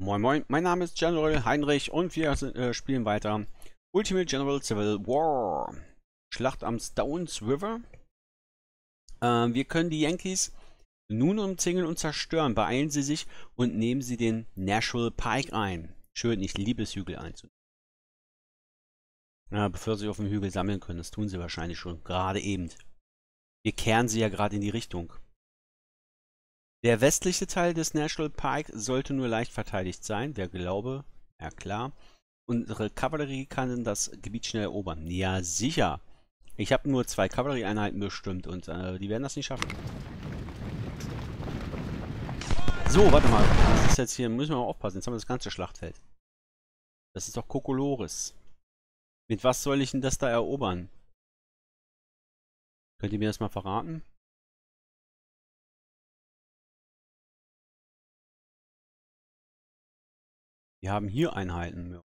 Moin Moin, mein Name ist General Heinrich und wir spielen weiter Ultimate General Civil War. Schlacht am Stones River. Wir können die Yankees nun umzingeln und zerstören. Beeilen Sie sich und nehmen Sie den Nashville Pike ein. Schön, ich liebe es, Hügel einzunehmen. Ja, bevor Sie auf dem Hügel sammeln können, das tun Sie wahrscheinlich schon, gerade eben. Wir kehren Sie ja gerade in die Richtung. Der westliche Teil des Nashville Pike sollte nur leicht verteidigt sein, der Glaube, ja klar. Unsere Kavallerie kann das Gebiet schnell erobern. Ja, sicher. Ich habe nur 2 Kavallerieeinheiten bestimmt und die werden das nicht schaffen. So, warte mal. Das ist jetzt hier, müssen wir mal aufpassen. Jetzt haben wir das ganze Schlachtfeld. Das ist doch Kokolores. Mit was soll ich denn das da erobern? Könnt ihr mir das mal verraten? Wir haben hier Einheiten.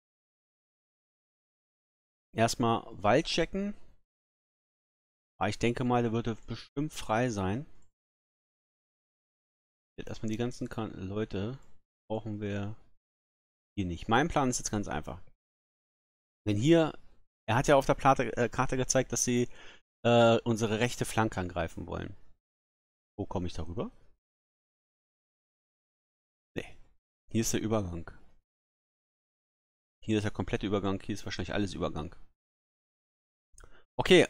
Erstmal Wald checken. Aber ich denke mal, der würde bestimmt frei sein. Jetzt erstmal die ganzen Leute brauchen wir hier nicht. Mein Plan ist jetzt ganz einfach. Wenn hier, er hat ja auf der Karte gezeigt, dass sie unsere rechte Flanke angreifen wollen. Wo komme ich darüber? Nee. Hier ist der Übergang. Hier ist der komplette Übergang. Hier ist wahrscheinlich alles Übergang. Okay,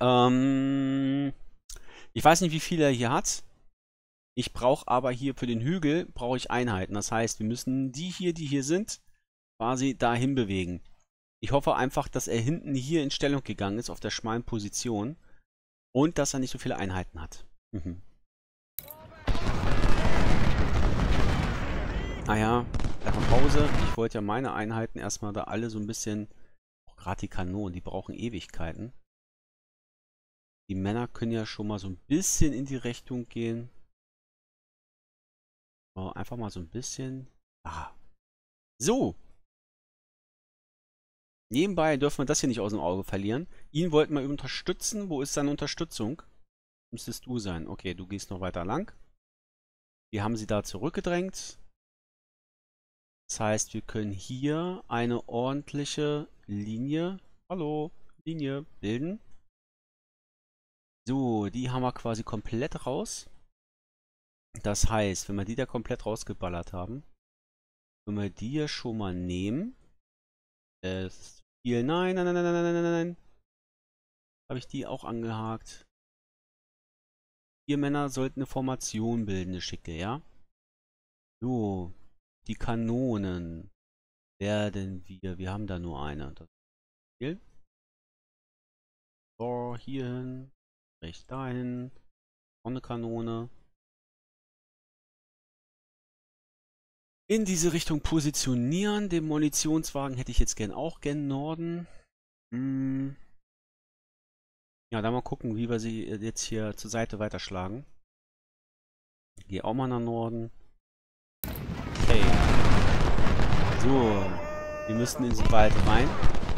ich weiß nicht, wie viel er hier hat. Ich brauche aber hier für den Hügel brauche ich Einheiten. Das heißt, wir müssen die hier sind, quasi dahin bewegen. Ich hoffe einfach, dass er hinten hier in Stellung gegangen ist, auf der schmalen Position. Und dass er nicht so viele Einheiten hat. Naja, erstmal Pause. Ich wollte ja meine Einheiten erstmal da alle so ein bisschen, auch gerade die Kanonen, die brauchen Ewigkeiten. Die Männer können ja schon mal so ein bisschen in die Richtung gehen. So, einfach mal so ein bisschen. Ah. So. Nebenbei dürfen wir das hier nicht aus dem Auge verlieren. Ihn wollten wir unterstützen. Wo ist seine Unterstützung? Müsstest du sein. Okay, du gehst noch weiter lang. Wir haben sie da zurückgedrängt. Das heißt, wir können hier eine ordentliche Linie, Linie bilden. So, die haben wir quasi komplett raus. Das heißt, wenn wir die da komplett rausgeballert haben, können wir die hier schon mal nehmen. Nein, nein, nein, nein, nein, nein, nein, nein. Habe ich die auch angehakt? 4 Männer sollten eine Formation bilden, eine schicke, ja? So, die Kanonen werden wir haben da nur eine. Das ist so, hierhin, rechts dahin, noch eine Kanone. In diese Richtung positionieren. Den Munitionswagen hätte ich jetzt auch gern Norden. Ja, dann mal gucken, wie wir sie jetzt hier zur Seite weiterschlagen. Gehe auch mal nach Norden. Okay. So. Wir müssten in den Wald rein.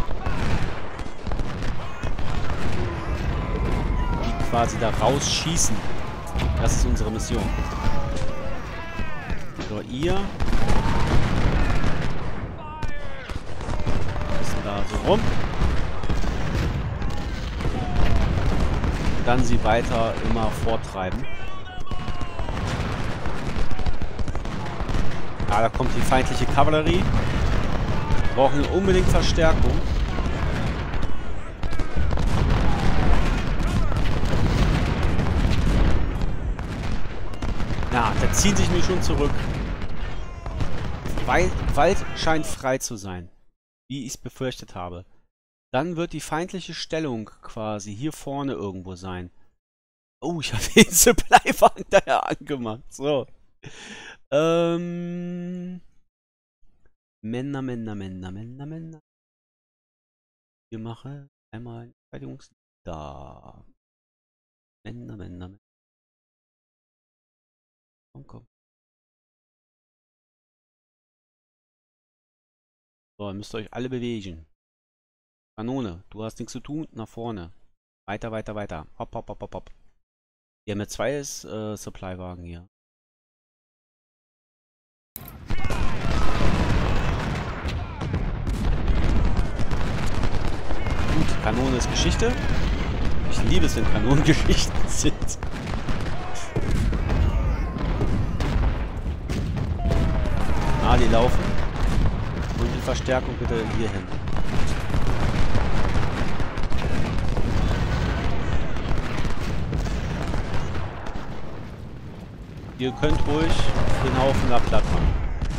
Die quasi da rausschießen. Das ist unsere Mission. So, ihr. Müssen da so rum. Und dann sie weiter immer vortreiben. Ah, da kommt die feindliche Kavallerie. Wir brauchen unbedingt Verstärkung. Ja, da ziehen sich mir schon zurück. Wald scheint frei zu sein. Wie ich es befürchtet habe. Dann wird die feindliche Stellung quasi hier vorne irgendwo sein. Oh, ich habe den Supply-Wagen daher angemacht. So. Männer. Wir machen einmal ein Verteidigungs... Da. Männer. Komm. So, ihr müsst euch alle bewegen. Kanone, du hast nichts zu tun. Nach vorne. Weiter. Hopp. Wir haben ja 2 Supply-Wagen hier. Kanone ist Geschichte. Ich liebe es, wenn Kanonen Geschichten sind. Ah, die laufen. Und die Verstärkung bitte hier hin. Ihr könnt ruhig den Haufen da platt machen.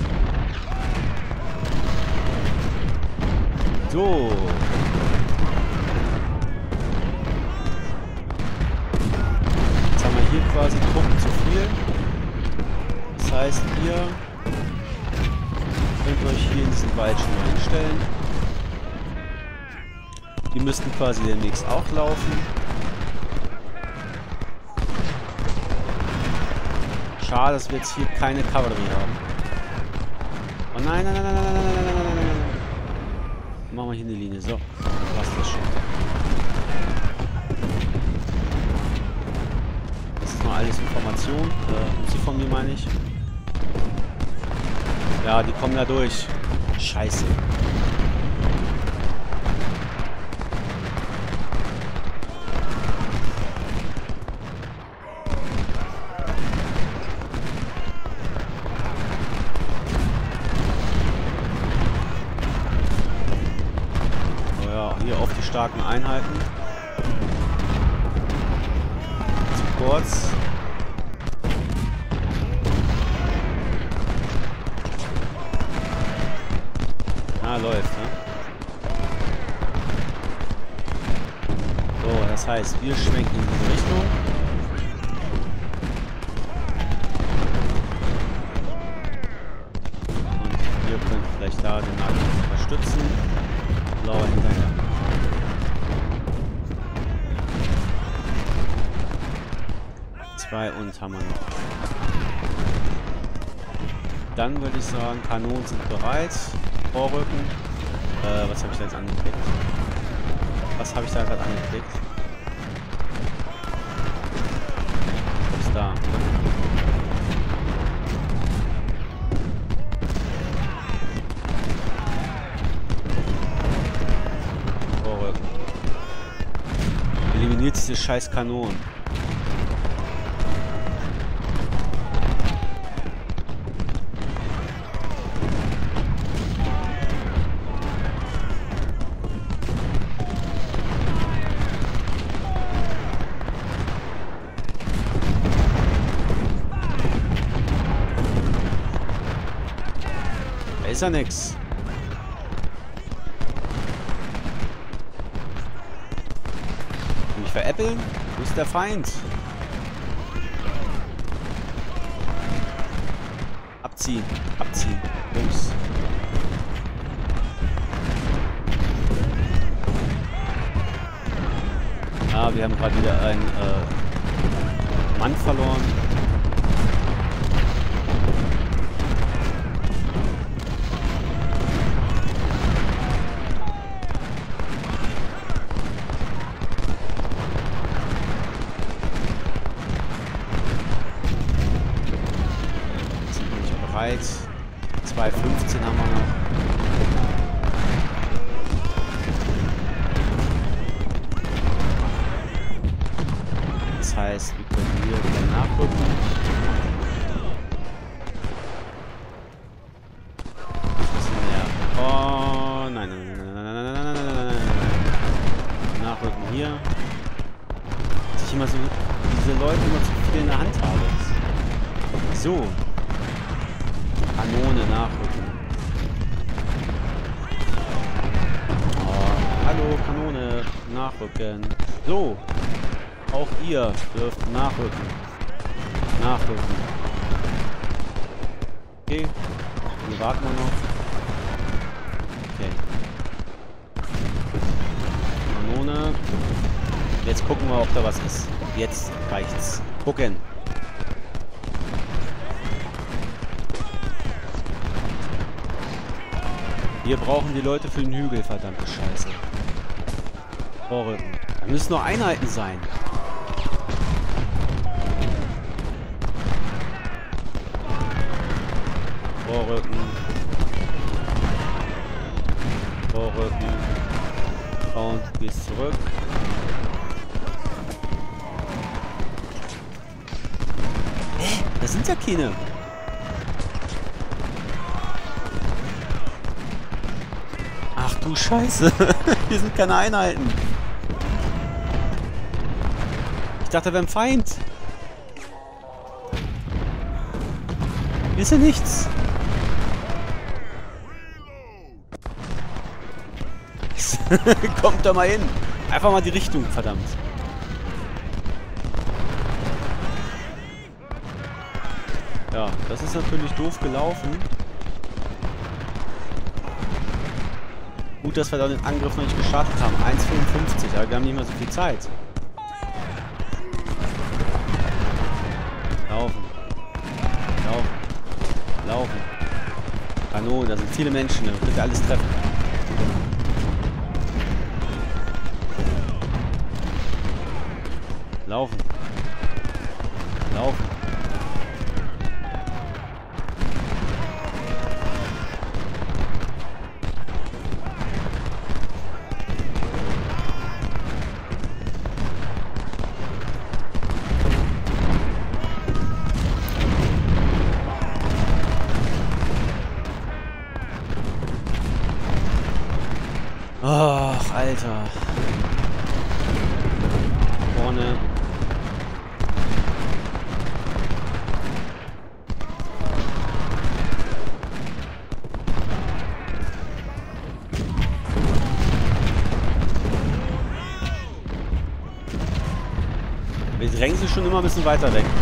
So. Jetzt haben wir hier quasi Truppen zu viel. Das heißt, ihr könnt euch hier in diesen Wald schon mal hinstellen. Die müssten quasi demnächst auch laufen. Schade, dass wir jetzt hier keine Kavallerie haben. Oh nein, nein, nein, nein, nein, nein, nein, nein, nein, nein, nein. Machen wir hier eine Linie. So, passt das schon. Das ist mal alles Information. Sie von mir meine ich. Ja, die kommen da durch. Scheiße. Hier auf die starken Einheiten. Zu kurz. Ah, läuft, ne? So, das heißt, wir schwenken in diese Richtung. Und wir können vielleicht da den Nahkampf unterstützen. Blauer hinterher. Und haben wir noch. Dann würde ich sagen, Kanonen sind bereit. Vorrücken. Was habe ich da jetzt angeklickt? Was habe ich da gerade angeklickt? Was ist da? Vorrücken. Eliminiert diese scheiß Kanonen. Ist ja nix. Mich veräppeln? Wo ist der Feind? Abziehen. Abziehen. Jungs. Ah, wir haben gerade wieder einen Mann verloren. Bereit. 2,15 haben wir noch. Das heißt, wir können hier wieder nachrücken. Oh, nein, nein, nein, nein, nein, nein, nein, nein, nein, nein, nein. Nachrücken hier. Dass ich immer so diese Leute immer zu viel in der Hand habe. So. Kanone nachrücken. Oh, hallo, Kanone nachrücken. So. Auch ihr dürft nachrücken. Nachrücken. Okay. Hier warten wir noch. Okay. Kanone. Jetzt gucken wir, ob da was ist. Jetzt reicht's. Gucken. Wir brauchen die Leute für den Hügel, verdammte Scheiße. Vorrücken. Da müssen nur Einheiten sein. Vorrücken. Vorrücken. Und gehst zurück. Das sind ja keine. Ach du Scheiße. Hier sind keine Einheiten. Ich dachte, wir haben Feind. Hier ist ja nichts. Kommt da mal hin. Einfach mal die Richtung, verdammt. Ja, das ist natürlich doof gelaufen. Gut, dass wir da den Angriff noch nicht gestartet haben. 1,55, aber wir haben nicht mehr so viel Zeit. Laufen. Laufen. Laufen. Kanonen, da sind viele Menschen. Da wird alles treffen. Laufen. Laufen. Ach, Alter. Vorne. Wir drängen sie schon immer ein bisschen weiter weg.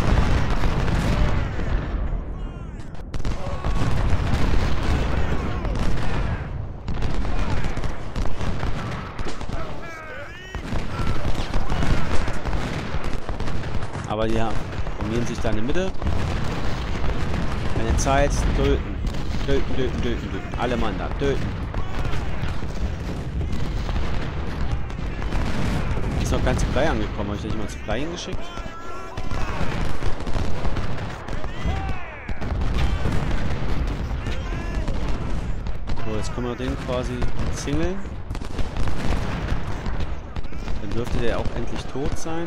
Aber die formieren sich da in der Mitte. Keine Zeit. Töten. Töten, töten, töten, töten. Alle Mann da. Töten. Ist noch kein Supply angekommen. Habe ich nicht mal Supply hingeschickt? So, jetzt können wir den quasi singeln. Dann dürfte der auch endlich tot sein.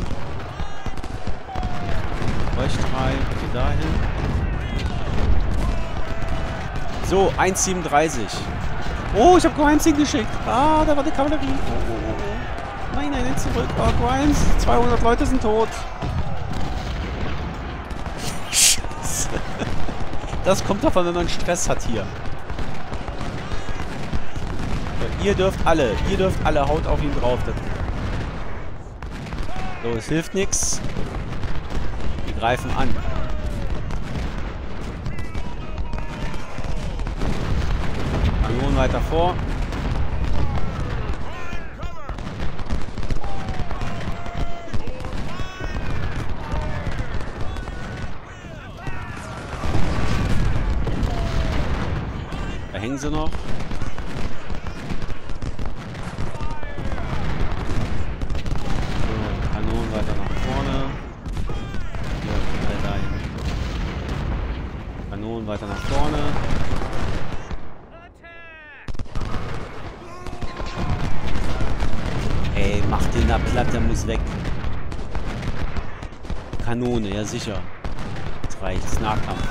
Euch drei, geh dahin. So, 1,37. Oh, ich habe Grimes hingeschickt. Ah, da war die Kavallerie. Oh, oh, oh, oh. Nein, nein, zurück. Oh, Grimes. 200 Leute sind tot. Scheiße. Das kommt davon, wenn man Stress hat hier. So, ihr dürft alle, haut auf ihn drauf. So, es hilft nichts. Greifen an. Kanonen weiter vor. Da hängen sie noch. So, Kanonen weiter nach vorne. Kanonen weiter nach vorne. Ey, mach den da platt, der muss weg. Kanone, ja sicher. Das reicht, das ist Nahkampf.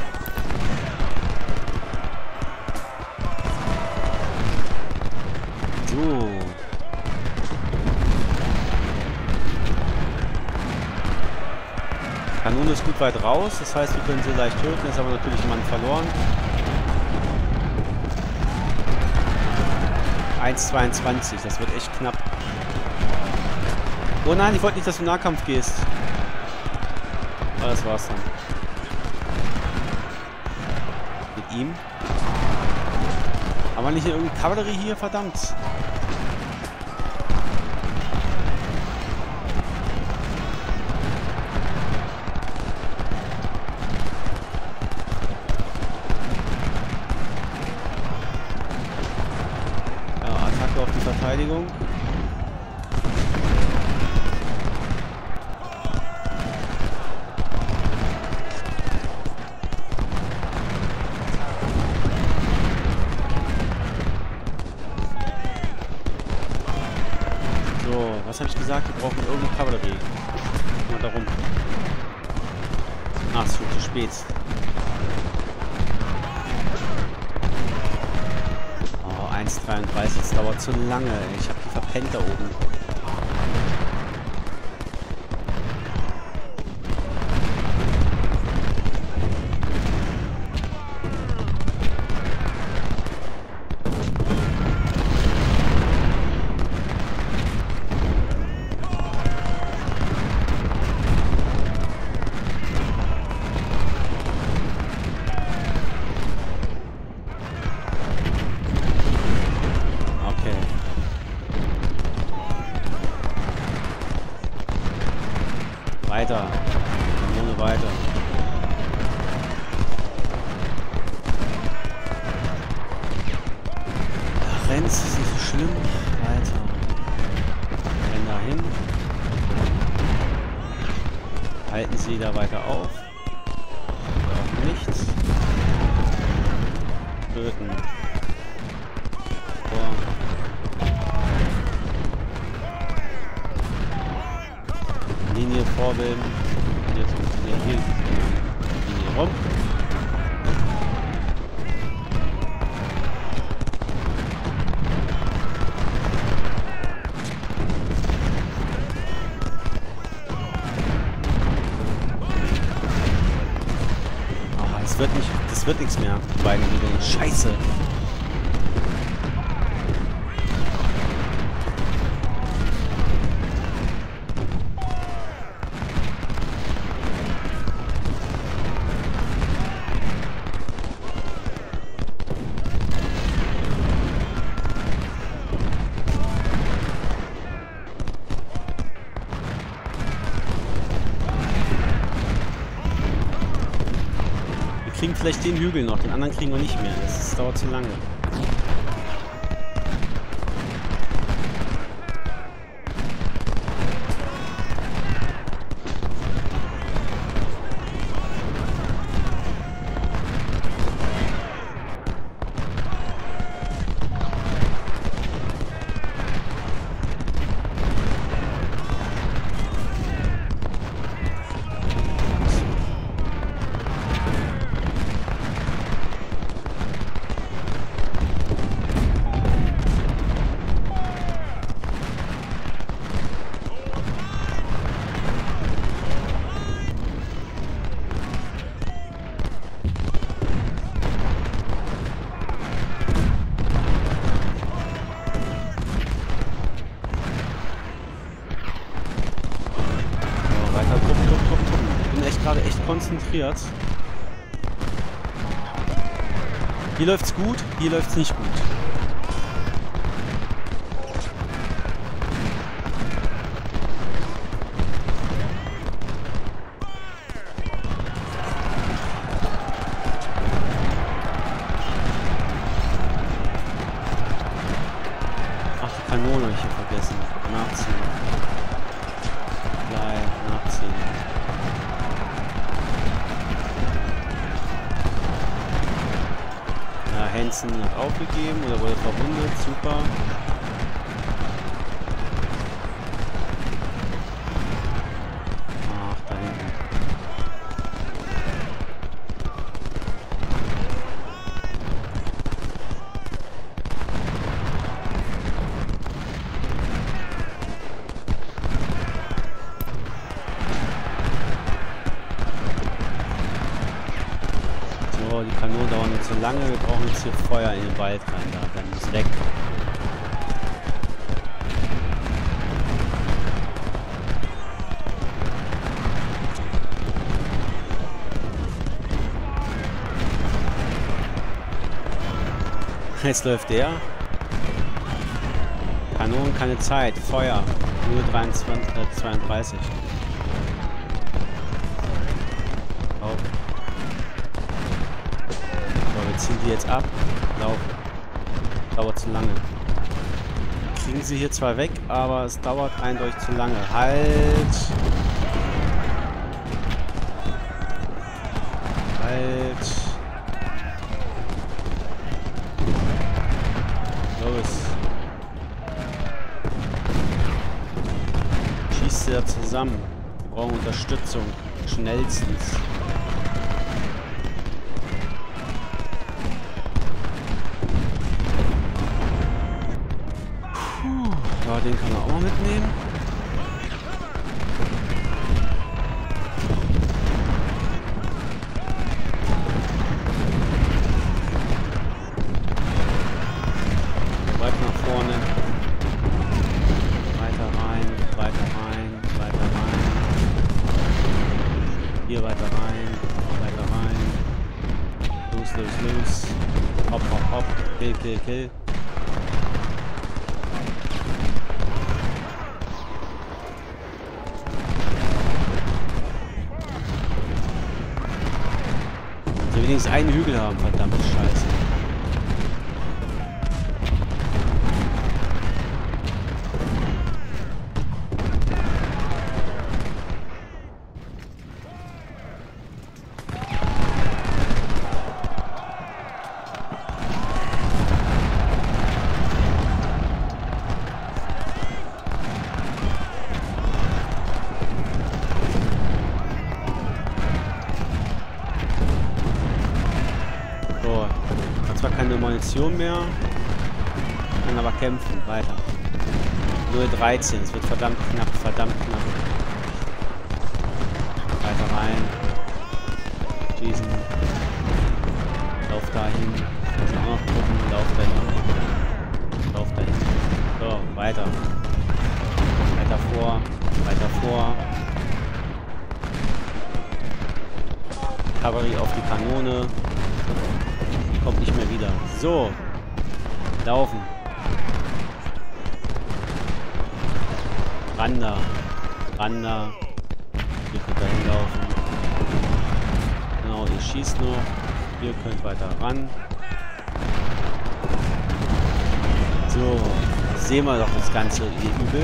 So. Kanone ist gut weit raus, das heißt, wir können sie leicht töten, jetzt haben wir natürlich einen Mann verloren. 1,22, das wird echt knapp. Oh nein, ich wollte nicht, dass du in Nahkampf gehst. Aber das war's dann. Mit ihm. Haben wir nicht irgendeine Kavallerie hier? Verdammt. Verteidigung. was habe ich gesagt? Wir brauchen irgendeine Kavallerie. Mal darum. Ach, es wird zu spät. Oh, 1,33. Das dauert zu lange. Ich habe die verpennt da oben. Weiter. Kanone weiter. Ja, Renz ist nicht so schlimm. Weiter. Renn dahin. Halten Sie da weiter auf. Oder auch nichts. Töten. Vor. Linie vorbilden. Und jetzt funktioniert hier die Linie rum. Oh, das wird nichts mehr. Die beiden Regeln. Scheiße. Wir kriegen vielleicht den Hügel noch, den anderen kriegen wir nicht mehr. Das dauert zu lange. Gerade echt konzentriert. Hier läuft's gut, hier läuft's nicht gut. Ach, die Kanone habe ich hier vergessen. Nachziehen. Nachziehen. Hansen hat aufgegeben oder wurde verwundet. Super. Ach, da hinten. So, die Kanonen dauern nicht so lange. Wir brauchen jetzt hier Feuer in den Wald rein. Da, dann ist weg. Jetzt läuft der. Kanonen, keine Zeit. Feuer. Nur 32. Auf. So, wir ziehen die jetzt ab. Laufen. Dauert zu lange. Kriegen sie hier zwar weg, aber es dauert eindeutig zu lange. Halt! Halt! Los! ihr da zusammen? Wir brauchen Unterstützung. Schnellstens. Puh. Ja, den kann man auch mal mitnehmen. Weit nach vorne. Weiter rein, weiter rein, weiter rein. Hier weiter rein, weiter rein. Los, los, los. Hopp, hopp, hopp. Kill, kill, kill. Ich will wenigstens einen Hügel haben, verdammte Scheiße. Zwar keine Munition mehr, kann aber kämpfen. Weiter. 0:13. Es wird verdammt knapp, verdammt knapp. Weiter rein. Schießen. Lauf dahin. Also auch noch gucken. Lauf dahin. Lauf dahin. So, weiter. Weiter vor. Weiter vor. Kavallerie auf die Kanone. Kommt nicht mehr wieder. So. Laufen. Randa. Randa. Ihr könnt dahin laufen. Genau, ihr schießt noch. Ihr könnt weiter ran. So. Sehen wir doch das Ganze hier übel.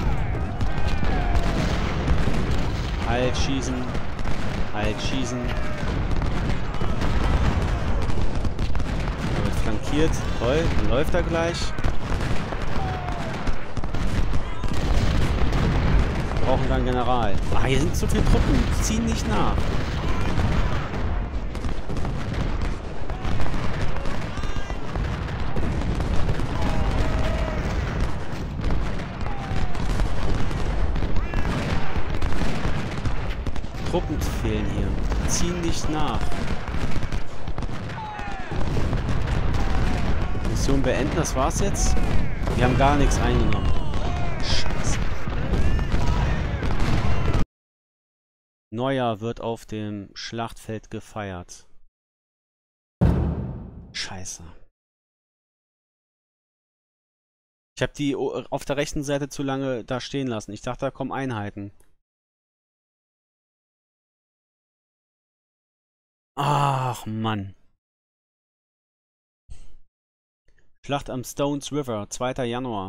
Halt schießen. Halt schießen. Flankiert. Toll, dann läuft er gleich. Wir brauchen dann General. Ah, hier sind zu viele Truppen. Die ziehen nicht nach. Truppen fehlen hier. Die ziehen nicht nach. Mission beenden, das war's jetzt. Wir haben gar nichts eingenommen. Scheiße. Neujahr wird auf dem Schlachtfeld gefeiert. Scheiße. Ich habe die auf der rechten Seite zu lange da stehen lassen. Ich dachte, da kommen Einheiten. Ach, Mann. Schlacht am Stones River, 2. Januar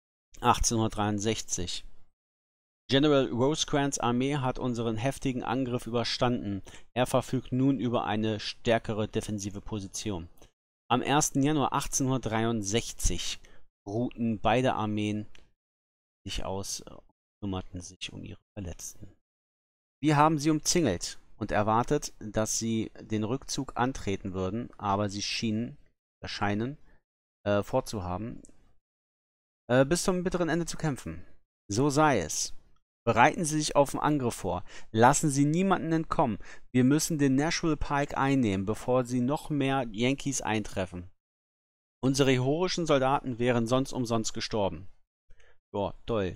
1863. General Rosecrans Armee hat unseren heftigen Angriff überstanden. Er verfügt nun über eine stärkere defensive Position. Am 1. Januar 1863 ruhten beide Armeen sich aus und kümmerten sich um ihre Verletzten. Wir haben sie umzingelt und erwartet, dass sie den Rückzug antreten würden, aber sie scheinen vorzuhaben, bis zum bitteren Ende zu kämpfen. So sei es. Bereiten Sie sich auf den Angriff vor. Lassen Sie niemanden entkommen. Wir müssen den Nashville Pike einnehmen, bevor sie noch mehr Yankees eintreffen. Unsere heroischen Soldaten wären sonst umsonst gestorben. Boah, toll.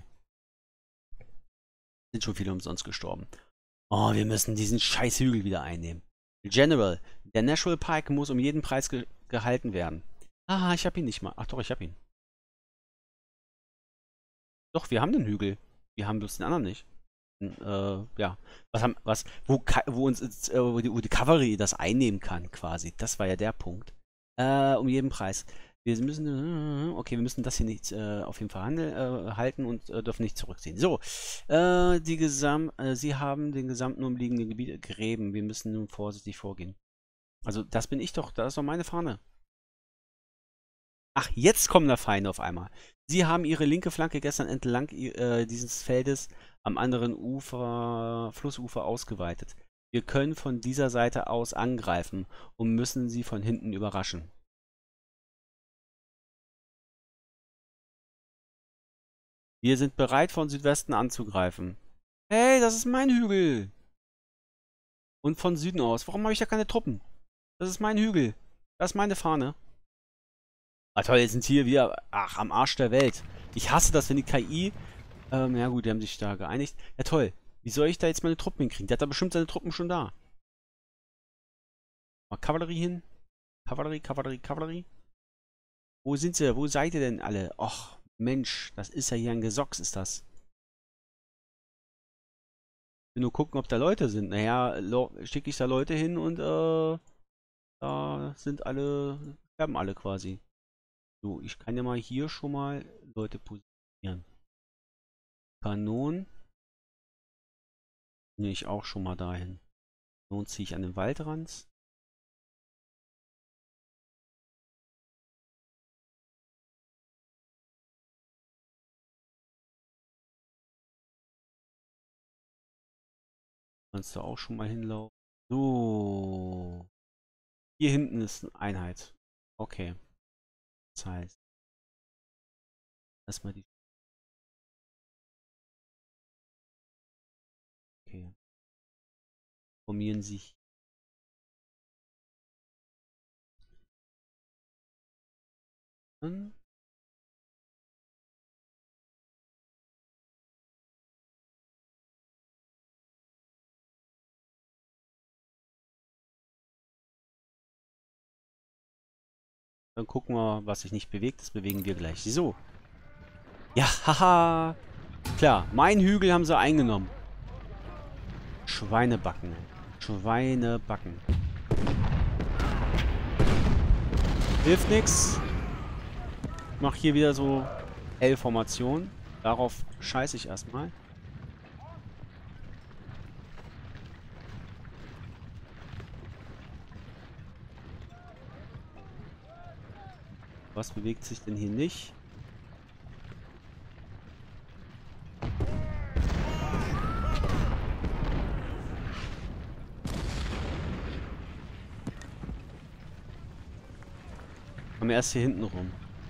Sind schon viele umsonst gestorben. Oh, wir müssen diesen scheiß Hügel wieder einnehmen. General, der Nashville Pike muss um jeden Preis gehalten werden. Ah, ich hab ihn nicht mal. Ach doch, ich hab ihn. Doch, wir haben den Hügel. Wir haben bloß den anderen nicht. Ja. Wo die Kavallerie das einnehmen kann, quasi. Das war ja der Punkt. Um jeden Preis. Wir müssen, okay, wir müssen das hier nicht auf jeden Fall halten und dürfen nicht zurückziehen. So, sie haben den gesamten umliegenden Gebiet Gräben. Wir müssen nun vorsichtig vorgehen. Also, das bin ich doch, das ist doch meine Fahne. Ach, jetzt kommen da Feinde auf einmal. Sie haben ihre linke Flanke gestern entlang dieses Feldes am anderen Flussufer ausgeweitet. Wir können von dieser Seite aus angreifen und müssen sie von hinten überraschen. Wir sind bereit, von Südwesten anzugreifen. Hey, das ist mein Hügel! Und von Süden aus. Warum habe ich da keine Truppen? Das ist mein Hügel. Das ist meine Fahne. Ah toll, jetzt sind hier wieder, ach, am Arsch der Welt. Ich hasse das, wenn die KI, ja gut, die haben sich da geeinigt. Ja toll, wie soll ich da jetzt meine Truppen hinkriegen? Der hat da bestimmt seine Truppen schon da. Mal Kavallerie hin. Kavallerie, Kavallerie, Kavallerie. Wo sind sie? Wo seid ihr denn alle? Och, Mensch, das ist ja hier ein Gesocks, ist das. Ich will nur gucken, ob da Leute sind. Naja, schicke ich da Leute hin und, da sind alle, sterben alle quasi. So, ich kann ja mal hier schon mal Leute positionieren. Kanonen. Nehme ich auch schon mal dahin. Nun ziehe ich an den Waldrand. Kannst du auch schon mal hinlaufen. So. Hier hinten ist eine Einheit. Okay. Das heißt, erstmal die. Okay. Formieren sich. Dann gucken wir, was sich nicht bewegt. Das bewegen wir gleich. So. Ja, haha. Klar, mein Hügel haben sie eingenommen. Schweinebacken. Schweinebacken. Hilft nix. Ich mache hier wieder so L-Formation. Darauf scheiße ich erstmal. Was bewegt sich denn hier nicht? Kommen wir erst hier hinten rum.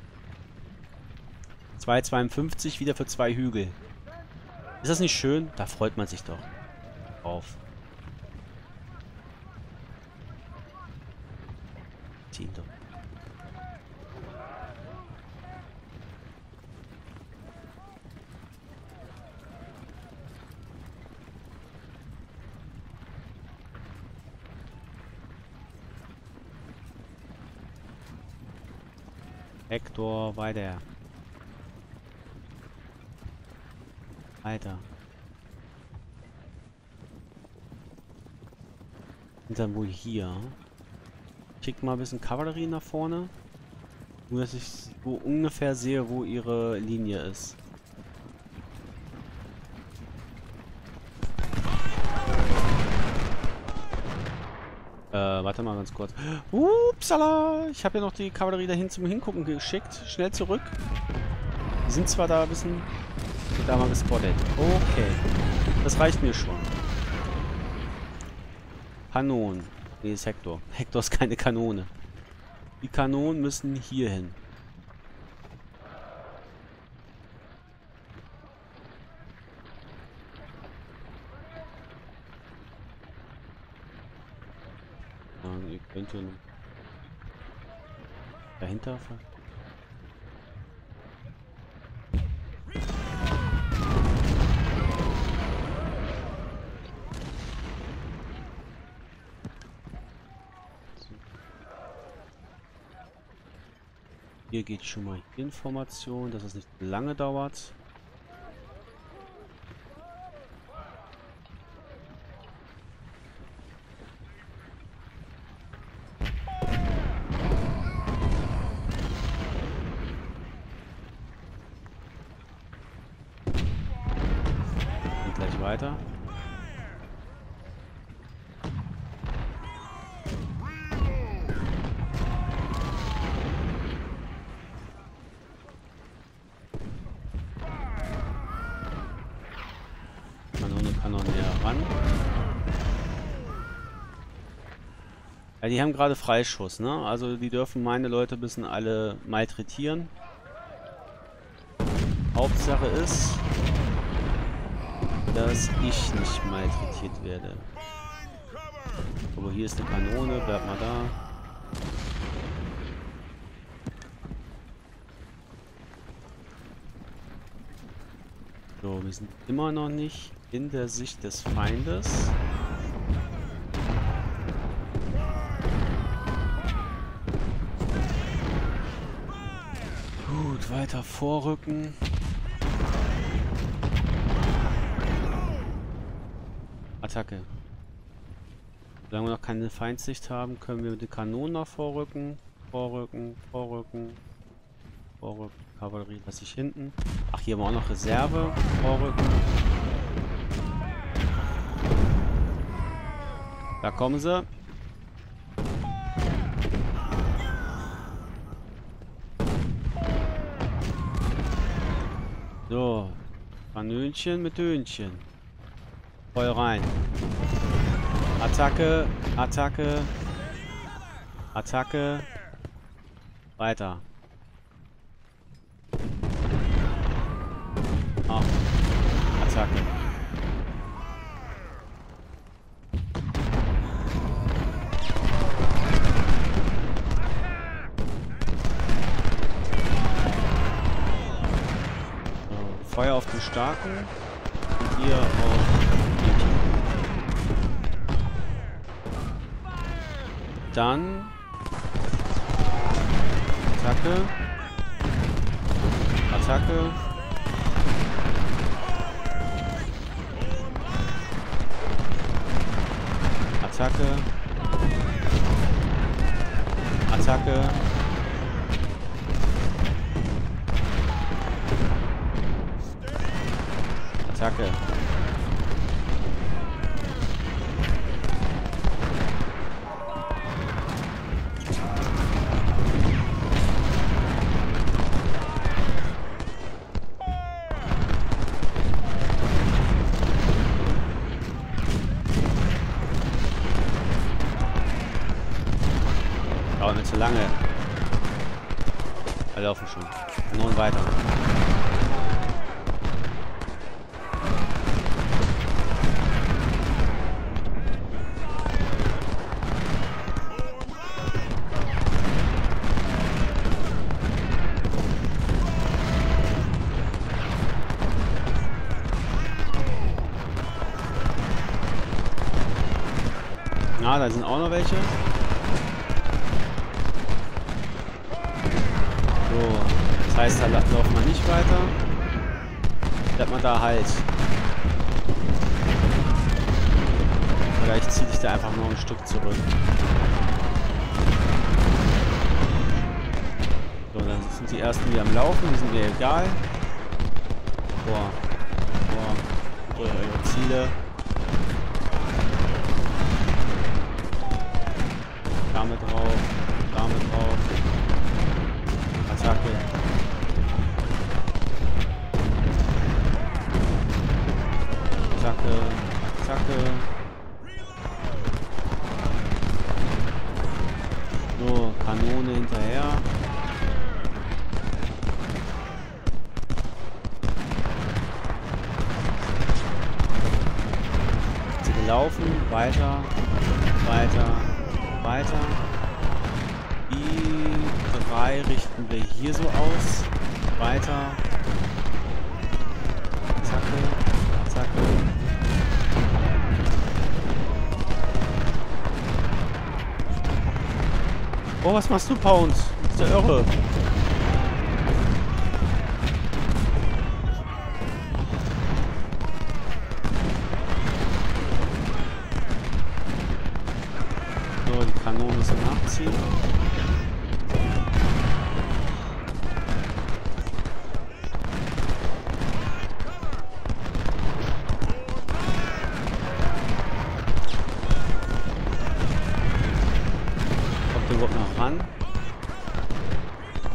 2,52 wieder für 2 Hügel. Ist das nicht schön? Da freut man sich doch drauf. Ziehen doch. Hector, weiter. Weiter. Und dann wohl hier. Schickt mal ein bisschen Kavallerie nach vorne. Nur, dass ich so ungefähr sehe, wo ihre Linie ist. Warte mal ganz kurz. Upsala! Ich habe ja noch die Kavallerie dahin zum Hingucken geschickt. Schnell zurück. Die sind zwar da ein bisschen... Da mal gespottet. Okay. Das reicht mir schon. Kanonen. Nee, ist Hector. Hector ist keine Kanone. Die Kanonen müssen hier hin. Ihr könnt ja dahinter fahren. Hier geht schon mal Information, dass es nicht lange dauert. Und gleich weiter. Ja, die haben gerade Freischuss, ne? Also die dürfen meine Leute ein bisschen alle malträtieren. Hauptsache ist, dass ich nicht malträtiert werde. Aber hier ist eine Kanone, bleib mal da. So, wir sind immer noch nicht in der Sicht des Feindes. Gut, weiter vorrücken. Attacke. Solange wir noch keine Feindsicht haben, können wir mit den Kanonen noch vorrücken. Vorrücken, vorrücken. Vorrücken. Kavallerie lasse ich hinten. Ach, hier haben wir auch noch Reserve. Vorrücken. Da kommen sie. So. Kanönchen mit Dönchen. Voll rein. Attacke. Attacke. Attacke. Weiter. Ah. Attacke. So, Feuer auf den Starken und ihr auf die. Dann Attacke. Attacke. Attacke. Attacke. Attacke. Dauert nicht zu lange. Wir laufen schon. Nun weiter. Ah, da sind auch noch welche. So, das heißt, da laufen wir nicht weiter. Bleibt man da halt. Vielleicht ziehe ich da einfach noch ein Stück zurück. So, dann sind die ersten wieder am Laufen, die sind mir egal. Boah. Boah. Eure Ziele. Damit drauf. Damit drauf. Attacke. Attacke. Attacke. So, Kanone hinterher. Sie gelaufen. Weiter. Weiter. Weiter. Die 3 richten wir hier so aus. Weiter. Attacke. Attacke. Oh, was machst du, Pound? Ist der irre. So, die Kanone sind nachziehen. Kommt der überhaupt noch ran?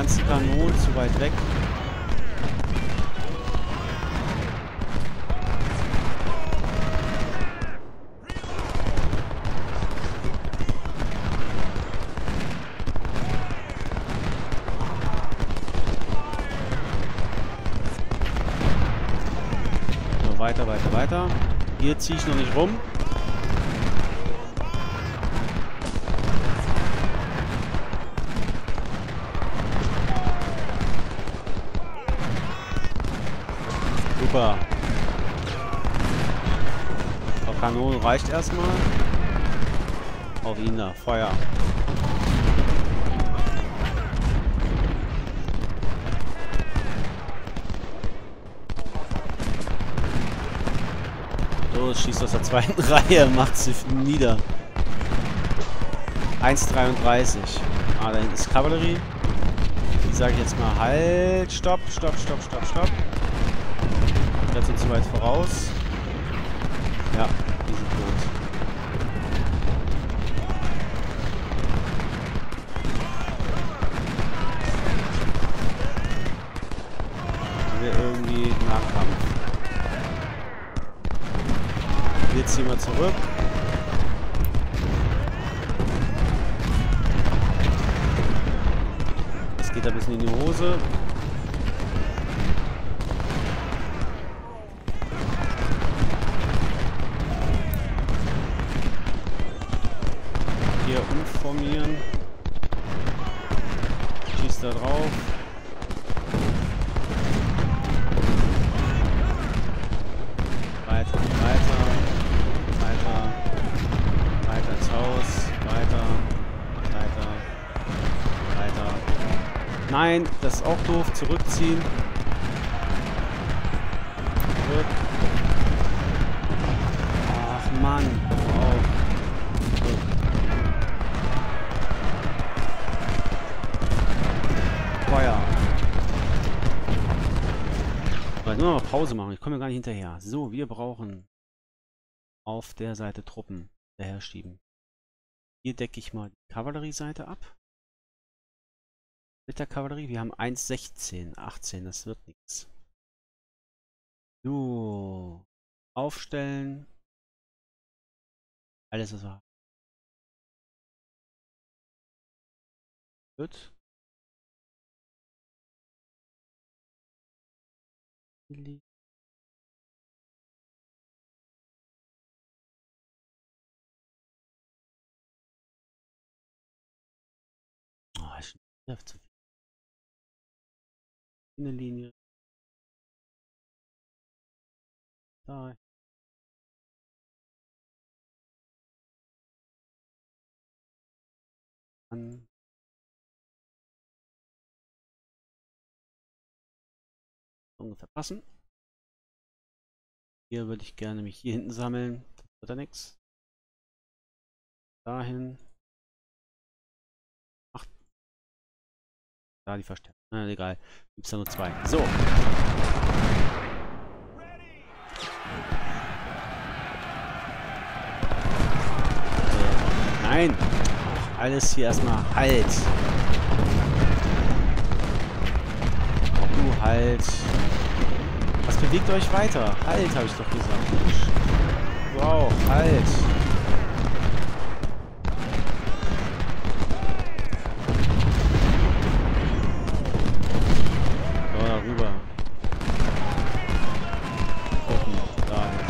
ganzen Kanonen zu weit weg. So, weiter, weiter, weiter. Hier ziehe ich noch nicht rum. Super. Die Kanone reicht erstmal. Auf ihn da. Feuer. Los, schießt aus der zweiten Reihe. Macht sie nieder. 1,33. Ah, da hinten ist Kavallerie. Die sage ich jetzt mal halt. Stopp, stopp, stopp, stopp, stopp. Das sind zu weit voraus. Ja, die sind tot. Wir irgendwie Nahkampf. Jetzt ziehen wir zurück. Das geht ein bisschen in die Hose. Hier umformieren. Schießt da drauf. Weiter, weiter, weiter, weiter ins Haus, weiter, weiter, weiter. Nein, das ist auch doof. Zurückziehen. Zurück. Ach Mann, auf. Feuer. Aber nur noch mal Pause machen. Ich komme ja gar nicht hinterher. So, wir brauchen auf der Seite Truppen daher schieben. Hier decke ich mal die Kavallerieseite ab. Mit der Kavallerie. Wir haben 1,16, 18. Das wird nichts. So. Aufstellen. Alles, was wir haben. Gut. Oh, ich nerv zu viel. Eine Linie. Da. An. Ungefähr passen. Hier würde ich gerne mich hier hinten sammeln. Das wird ja nichts. Dahin. Ach. Da die Verstärkung. Na, egal. Gibt es da nur 2. So. Nein. Alles hier erstmal halt. Du halt. Was bewegt euch weiter? Halt, habe ich doch gesagt. Mensch. Wow, halt. So, da rüber. Gucken, dahin.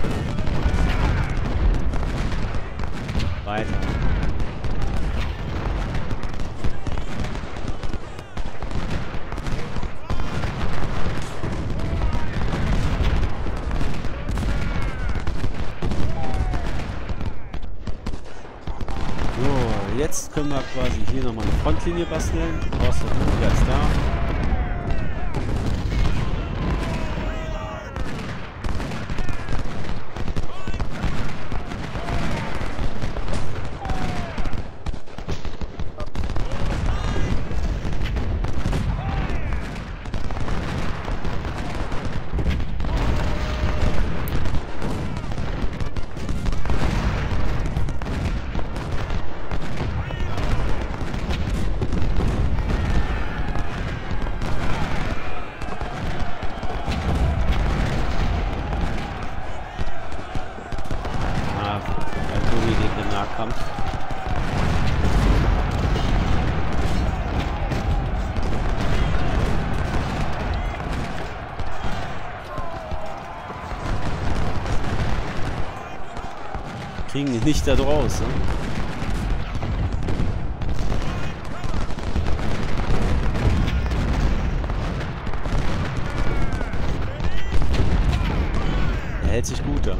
Weiter. Jetzt können wir quasi hier nochmal eine Frontlinie basteln. Brauchst du jetzt da. Nahkampf. Kriegen die nicht da draus, ne? Er hält sich gut da.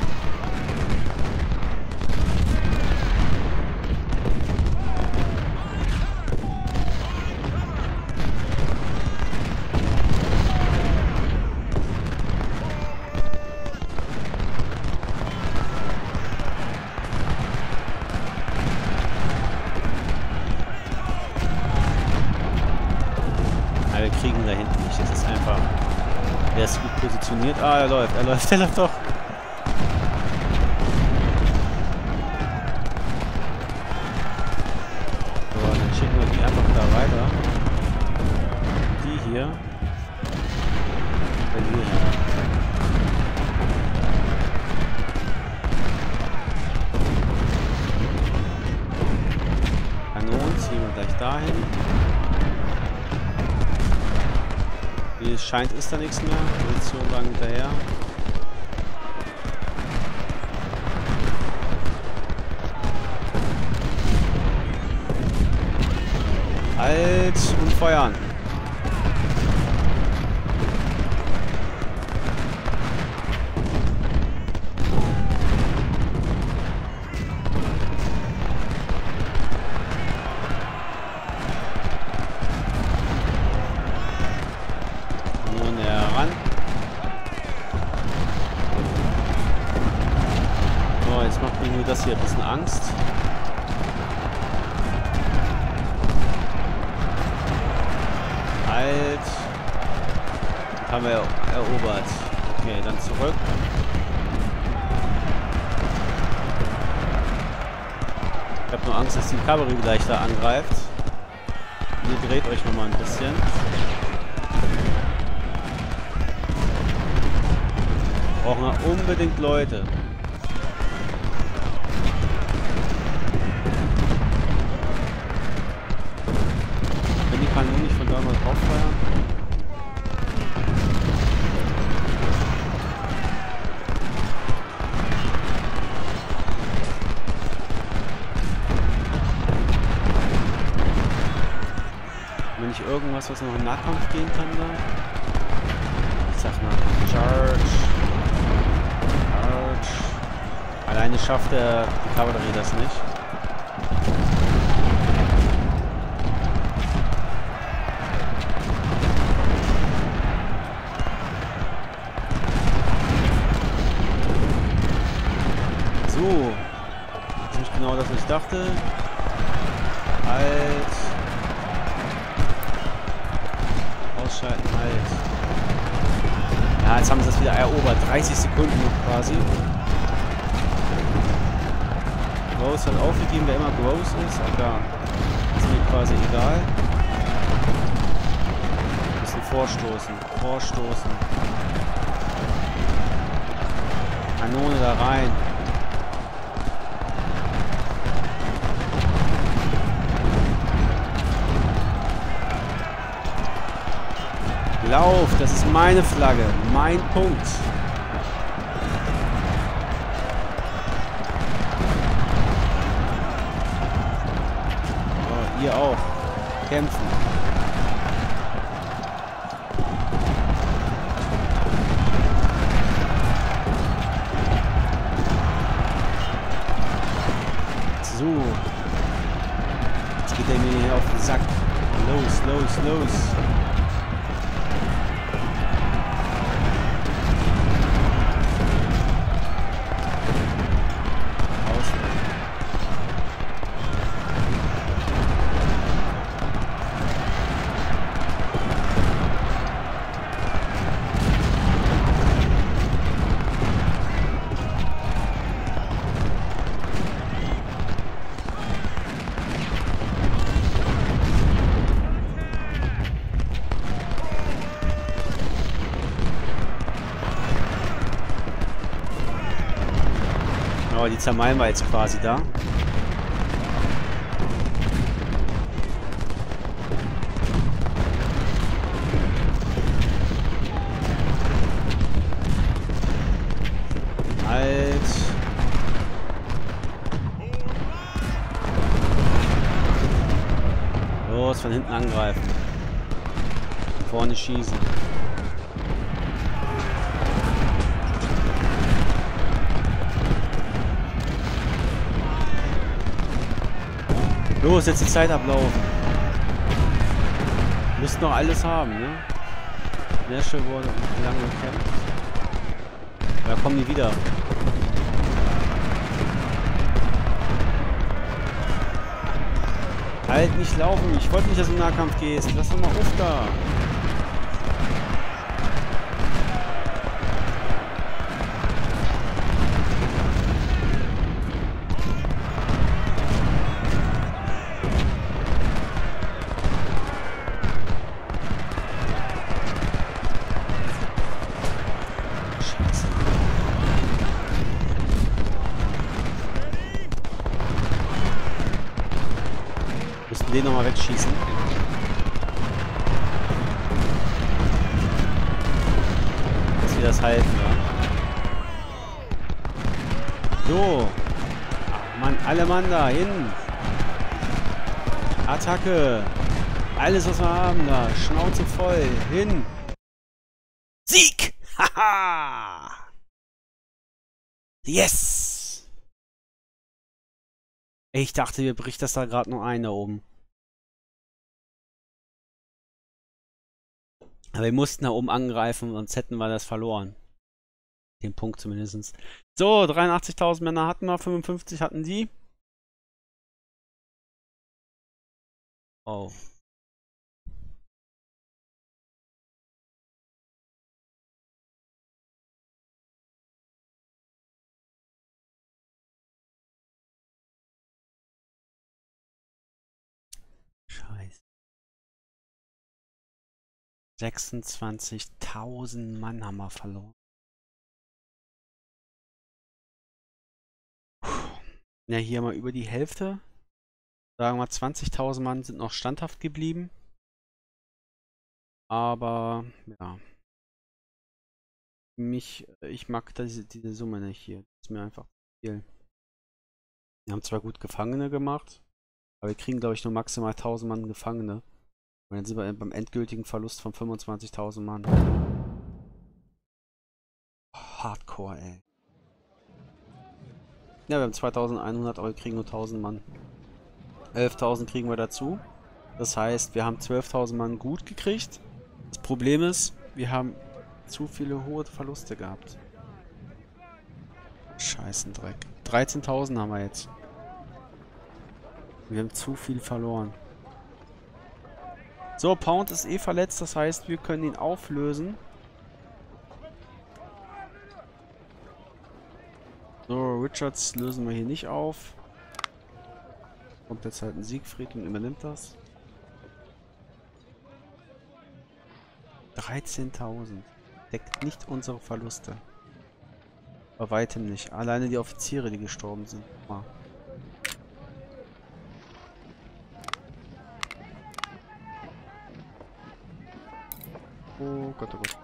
Wir kriegen da hinten nicht. Das ist einfach... Der ist gut positioniert. Ah, er läuft doch. So, dann schicken wir die einfach da weiter. Die hier. Verlieren. Kanonen ziehen wir gleich dahin. Wie es scheint, ist da nichts mehr. Position lang hinterher. Halt und feuern. Jetzt macht mir nur das hier ein bisschen Angst. Halt. Haben wir erobert. Okay, dann zurück. Ich habe nur Angst, dass die Kavallerie gleich da angreift. Ihr dreht euch nochmal ein bisschen. Brauchen wir unbedingt Leute. Wenn die Kanonen nicht von da mal drauf feuern. Wenn nicht irgendwas, was noch im Nahkampf gehen kann da. Ich sag mal, Charge. Alleine schafft die Kavallerie das nicht. So. Das ist nicht genau das, was ich dachte. Halt. Ausschalten, halt. Ja, jetzt haben sie das wieder erobert. 30 Sekunden noch quasi. Gross hat aufgegeben, wer immer Gross ist. Egal. Das ist mir quasi egal. Ein bisschen vorstoßen. Vorstoßen. Kanone da rein. Lauf, das ist meine Flagge. Mein Punkt. Ihr auch. Kämpfen. So. Jetzt geht er mir hier auf den Sack. Los, los, los. Aber die zermalmen wir jetzt quasi da. muss von hinten angreifen. Vorne schießen. Los, jetzt die Zeit ablaufen. Müssten noch alles haben, ne? Nashville wurde lange gekämpft. Da kommen die wieder. Halt nicht laufen. Ich wollte nicht, dass du im Nahkampf gehst. Lass doch mal auf da. Den nochmal wegschießen. Dass wir das halten, ja. So. Ach Mann, alle Mann da hin. Attacke. Alles, was wir haben da. Schnauze voll. Hin. Sieg! Haha! Yes! Ich dachte, wir bricht das da gerade noch ein da oben. Aber wir mussten da oben angreifen, sonst hätten wir das verloren. Den Punkt zumindest. So, 83.000 Männer hatten wir, 55 hatten die. Oh. Scheiße. 26.000 Mann haben wir verloren. Ja, hier mal über die Hälfte. Sagen wir 20.000 Mann sind noch standhaft geblieben. Aber, ja. Ich mag diese Summe nicht hier. Das ist mir einfach zu viel. Wir haben zwar gut Gefangene gemacht, aber wir kriegen, glaube ich, nur maximal 1.000 Mann Gefangene. Und dann sind wir beim endgültigen Verlust von 25.000 Mann. Hardcore, ey. Ja, wir haben 2.100, aber wir kriegen nur 1.000 Mann. 11.000 kriegen wir dazu. Das heißt, wir haben 12.000 Mann gut gekriegt. Das Problem ist, wir haben zu viele hohe Verluste gehabt. Scheißendreck. 13.000 haben wir jetzt. Wir haben zu viel verloren. So, Pound ist eh verletzt, das heißt, wir können ihn auflösen. So, Richards lösen wir hier nicht auf. Kommt jetzt halt ein Siegfried und übernimmt das. 13.000. Deckt nicht unsere Verluste. Bei weitem nicht. Alleine die Offiziere, die gestorben sind. Ah. Oh Gott, oh Gott.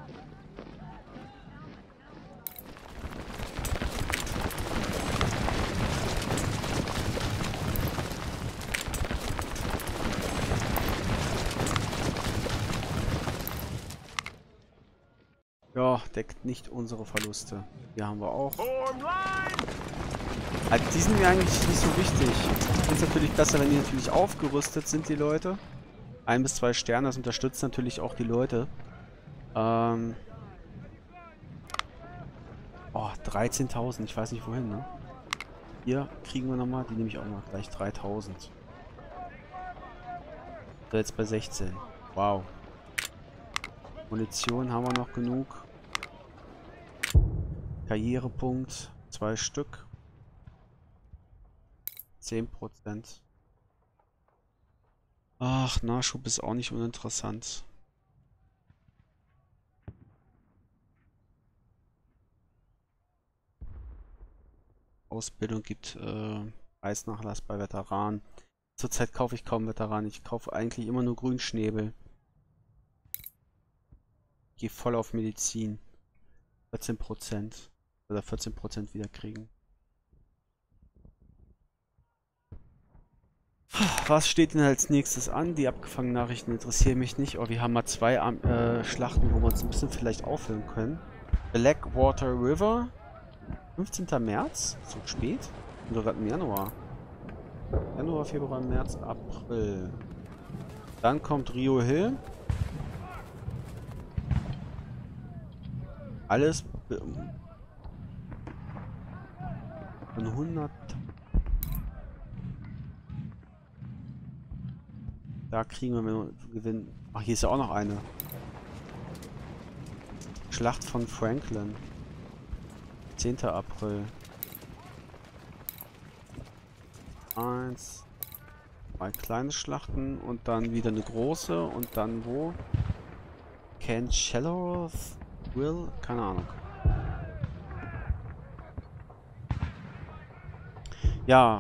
Ja, deckt nicht unsere Verluste. Hier haben wir auch. Also die sind mir eigentlich nicht so wichtig. Ich finde es natürlich besser, wenn die natürlich aufgerüstet sind, die Leute. 1 bis 2 Sterne, das unterstützt natürlich auch die Leute. Oh, 13.000, ich weiß nicht wohin, ne? Hier kriegen wir nochmal, die nehme ich auch noch gleich 3.000. So, jetzt bei 16. Wow. Munition haben wir noch genug. Karrierepunkt, 2 Stück. 10%. Ach, Nachschub ist auch nicht uninteressant. Ausbildung gibt Preisnachlass bei Veteranen. Zurzeit kaufe ich kaum Veteranen. Ich kaufe eigentlich immer nur Grünschnäbel. Ich gehe voll auf Medizin. 14%. Oder 14% wieder kriegen. Was steht denn als nächstes an? Die abgefangenen Nachrichten interessieren mich nicht. Oh, wir haben mal zwei Schlachten, wo wir uns ein bisschen vielleicht auffüllen können. Blackwater River. 15. März? So spät? Oder gerade im Januar? Januar, Februar, März, April. Dann kommt Rio Hill. Alles von 100. Da kriegen wir, wenn wir gewinnen. Ach, hier ist ja auch noch eine. Schlacht von Franklin. 10. April. 1, 2 kleine Schlachten und dann wieder eine große und dann wo? Will? Keine Ahnung. Ja.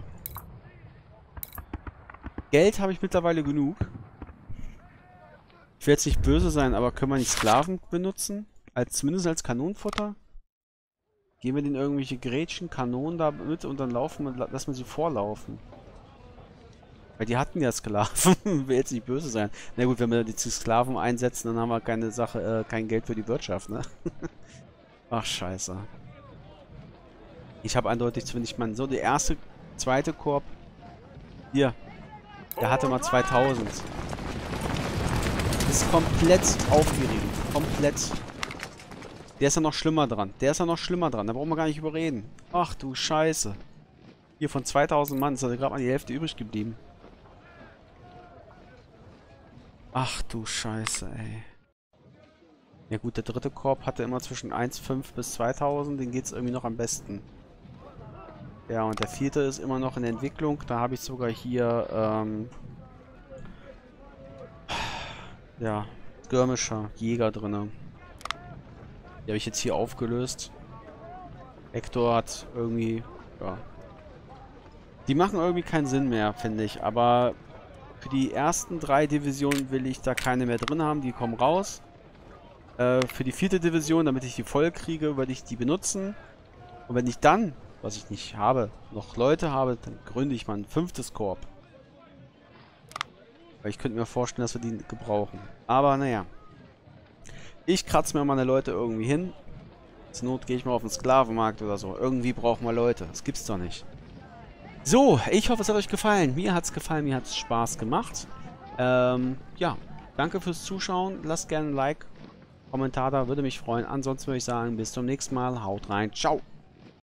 Geld habe ich mittlerweile genug. Ich will jetzt nicht böse sein, aber können wir nicht Sklaven benutzen? Zumindest als Kanonenfutter? Geben wir denen irgendwelche Gretchen, Kanonen da mit und dann lassen wir sie vorlaufen. Weil die hatten ja Sklaven. Will jetzt nicht böse sein. Na gut, wenn wir die Sklaven einsetzen, dann haben wir keine Sache, kein Geld für die Wirtschaft, ne? Ach, scheiße. Ich habe eindeutig zumindest mal so die zweite Korb. Hier. Der hatte mal 2000. Ist komplett aufgeregt. Komplett. Der ist ja noch schlimmer dran. Da brauchen wir gar nicht überreden. Ach du Scheiße. Hier von 2000 Mann ist ja gerade mal die Hälfte übrig geblieben. Ach du Scheiße, ey. Ja gut, der dritte Korb hatte immer zwischen 1,5 bis 2000. Den geht es irgendwie noch am besten. Ja, und der vierte ist immer noch in der Entwicklung. Da habe ich sogar hier, ja, Skirmisher, Jäger drinne. Die habe ich jetzt hier aufgelöst. Hector hat irgendwie, ja. Die machen irgendwie keinen Sinn mehr, finde ich. Aber für die ersten 3 Divisionen will ich da keine mehr drin haben. Die kommen raus. Für die 4. Division, damit ich die voll kriege, werde ich die benutzen. Und wenn ich dann, was ich nicht habe, noch Leute habe, dann gründe ich mal ein 5. Korps. Weil ich könnte mir vorstellen, dass wir die gebrauchen. Aber naja. Ich kratze mir meine Leute irgendwie hin. Zur Not gehe ich mal auf den Sklavenmarkt oder so. Irgendwie brauchen wir Leute. Das gibt's doch nicht. So, ich hoffe, es hat euch gefallen. Mir hat es gefallen, mir hat es Spaß gemacht. Ja, danke fürs Zuschauen. Lasst gerne ein Like, Kommentar da, würde mich freuen. Ansonsten würde ich sagen, bis zum nächsten Mal. Haut rein. Ciao.